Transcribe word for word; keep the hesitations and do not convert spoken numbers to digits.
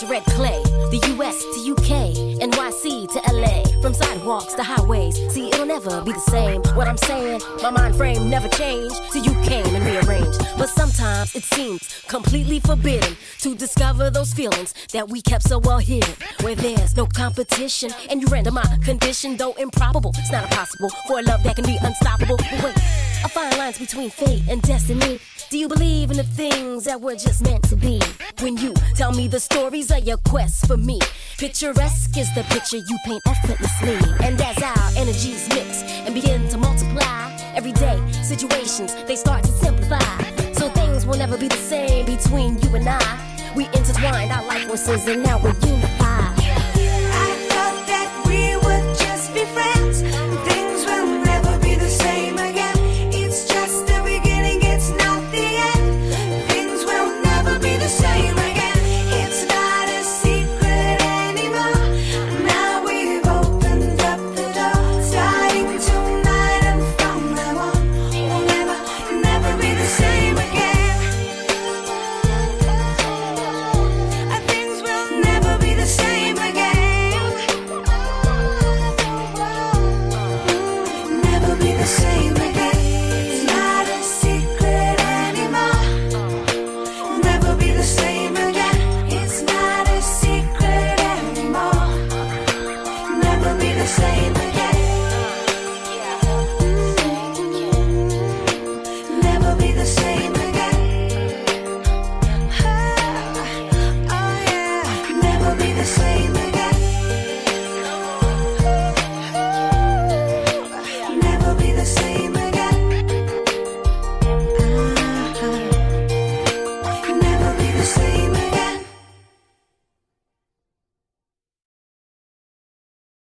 red clay. The U S to U K, N Y C to L A. From sidewalks to highways, see it'll never be the same. What I'm saying, my mind frame never changed till you came and rearranged. But sometimes it seems completely forbidden to discover those feelings that we kept so well hidden. Where there's no competition, and you render my condition, though improbable. It's not impossible for a love that can be unstoppable. But wait, a fine line's between fate and destiny. Do you believe in the things that were just meant to be? When you tell me the stories of your quest for me, picturesque is the picture you paint effortlessly. And as our energies mix and begin to multiply, everyday situations, they start to simplify. So things will never be the same between you and I. We intertwined our life forces and now we're unified. I thought that we would just be friends. Things will never be the same again. It's just the beginning, it's not the end. Things will never be the same again. It's not a secret anymore. Now we've opened up the door. Starting tonight and from now on, we'll never, never be the same again. Uh, Things will never be the same again. Never be the same again.